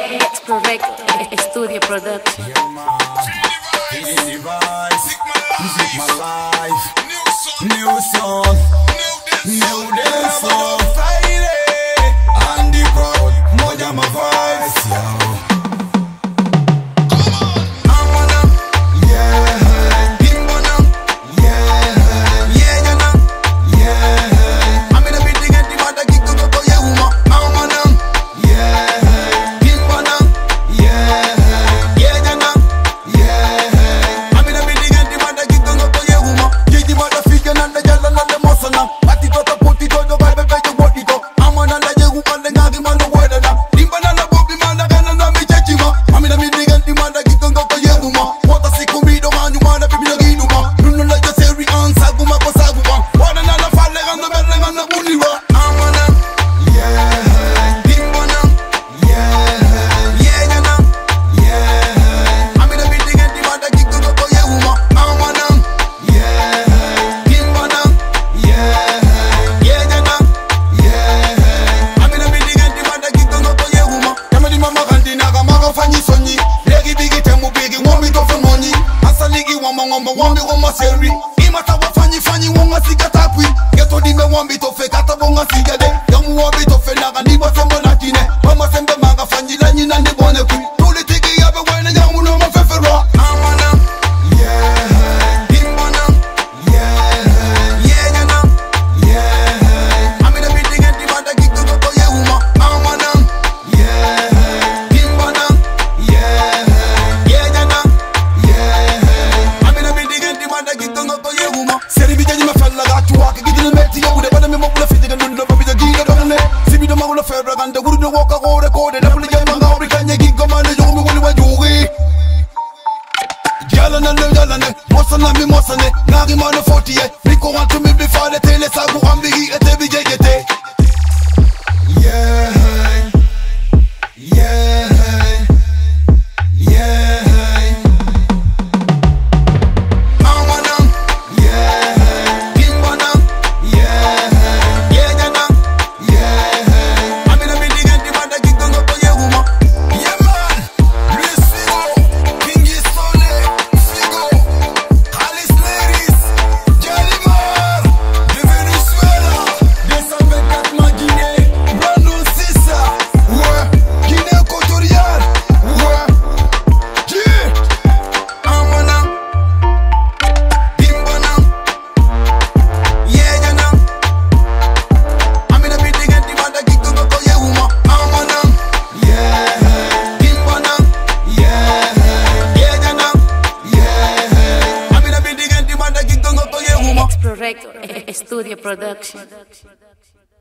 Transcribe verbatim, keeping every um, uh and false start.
Correct Studio Production. Music my life, new song, new dance song. And the crowd, moja my vibes, yo. Wambi wama seri Imata wafanyi fanyi wonga siga tapwi Geto dime wambi tofe kata wonga siga de Yamu wambi tofe naga niba sembo natine Wama sembe maga fanyi lanyi nande bone kui Tuli tiki yabe wene yamu no mafefera Amana Yeah Imana Yeah Yeah yana Yeah Amina biti genti manda kiko koko ye uma Amana Yeah Imana Yeah Yeah yana Seri bi jaji ma fella ga tuwa ke gidina metti yo bude bana mi mo bula fiti ga nundo ba bi da giga do ne sibi do ma wala febra gande wuru do woka ko de ko de da bula jama ga ori kanye gi go ma le yo mi woli wa jugi jala na le jala ne mosana mi mosane ngari ma no forty e riko want to me be fa de tele sa bu ambi gi ete bi jejete yeah yeah yeah Correct Studio Production.